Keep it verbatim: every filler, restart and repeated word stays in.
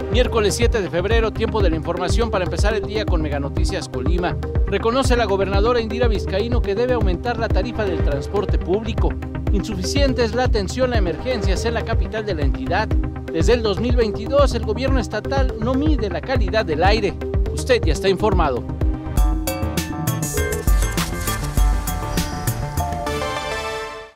Miércoles siete de febrero, tiempo de la información para empezar el día con Mega Noticias Colima. Reconoce la gobernadora Indira Vizcaíno que debe aumentar la tarifa del transporte público. Insuficiente es la atención a emergencias en la capital de la entidad. Desde el dos mil veintidós, el gobierno estatal no mide la calidad del aire. Usted ya está informado.